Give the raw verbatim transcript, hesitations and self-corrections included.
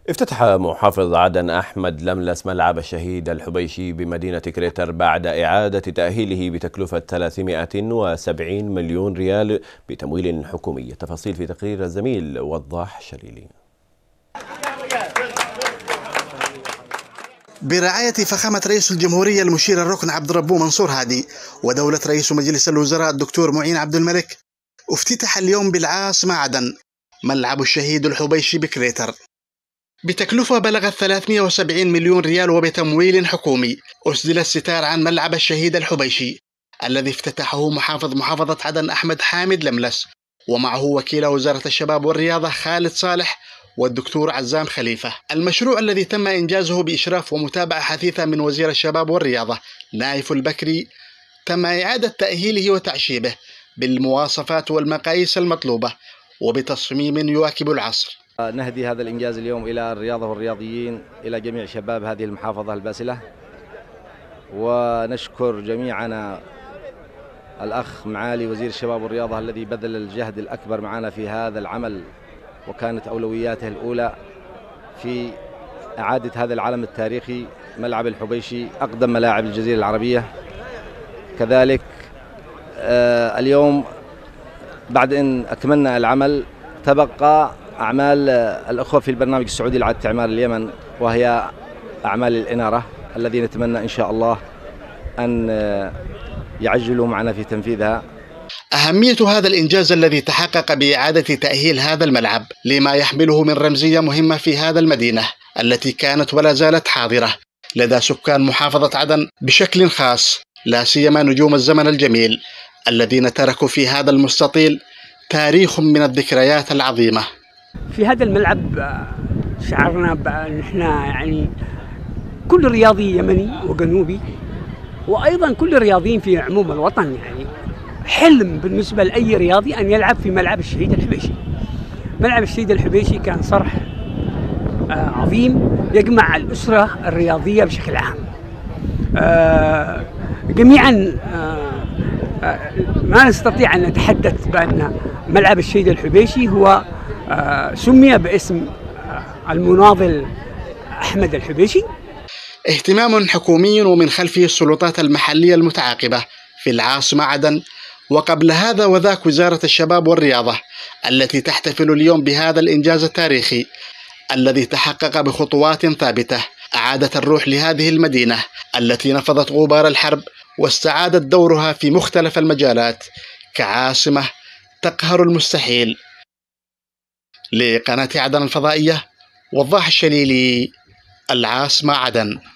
افتتح محافظ عدن أحمد لملس ملعب الشهيد الحبيشي بمدينة كريتر بعد إعادة تأهيله بتكلفة ثلاثمائة وسبعين مليون ريال بتمويل حكومي. التفاصيل في تقرير الزميل وضاح شليلي. برعاية فخامة رئيس الجمهورية المشير الركن عبد الربو منصور هادي ودولة رئيس مجلس الوزراء الدكتور معين عبد الملك، افتتح اليوم بالعاصمة عدن ملعب الشهيد الحبيشي بكريتر بتكلفة بلغت ثلاثمائة وسبعين مليون ريال وبتمويل حكومي. أسدل الستار عن ملعب الشهيد الحبيشي الذي افتتحه محافظ محافظة عدن أحمد حامد لملس، ومعه وكيل وزارة الشباب والرياضة خالد صالح والدكتور عزام خليفة. المشروع الذي تم إنجازه بإشراف ومتابعة حثيثة من وزير الشباب والرياضة نايف البكري، تم إعادة تأهيله وتعشيبه بالمواصفات والمقاييس المطلوبة وبتصميم يواكب العصر. نهدي هذا الإنجاز اليوم إلى الرياضة والرياضيين، إلى جميع شباب هذه المحافظة الباسلة، ونشكر جميعنا الأخ معالي وزير الشباب والرياضة الذي بذل الجهد الأكبر معنا في هذا العمل، وكانت أولوياته الأولى في إعادة هذا العلم التاريخي ملعب الحبيشي، أقدم ملاعب الجزيرة العربية. كذلك آه اليوم بعد أن أكملنا العمل تبقى أعمال الأخوة في البرنامج السعودي لإعادة إعمار اليمن، وهي أعمال الإنارة الذي نتمنى إن شاء الله أن يعجلوا معنا في تنفيذها. أهمية هذا الإنجاز الذي تحقق بإعادة تأهيل هذا الملعب لما يحمله من رمزية مهمة في هذا المدينة التي كانت ولا زالت حاضرة لدى سكان محافظة عدن بشكل خاص، لا سيما نجوم الزمن الجميل الذين تركوا في هذا المستطيل تاريخ من الذكريات العظيمة. في هذا الملعب شعرنا بأن احنا يعني كل رياضي يمني وجنوبي، وأيضا كل الرياضيين في عموم الوطن، يعني حلم بالنسبة لأي رياضي أن يلعب في ملعب الشهيد الحبيشي. ملعب الشهيد الحبيشي كان صرح عظيم يجمع الأسرة الرياضية بشكل عام. جميعا ما نستطيع أن نتحدث بأن ملعب الشهيد الحبيشي هو سمي باسم المناضل أحمد الحبيشي. اهتمام حكومي ومن خلفه السلطات المحلية المتعاقبة في العاصمة عدن، وقبل هذا وذاك وزارة الشباب والرياضة التي تحتفل اليوم بهذا الإنجاز التاريخي الذي تحقق بخطوات ثابتة أعادت الروح لهذه المدينة التي نفضت غبار الحرب واستعادت دورها في مختلف المجالات كعاصمة تقهر المستحيل. لقناة عدن الفضائية، وضاح الشليلي، العاصمة عدن.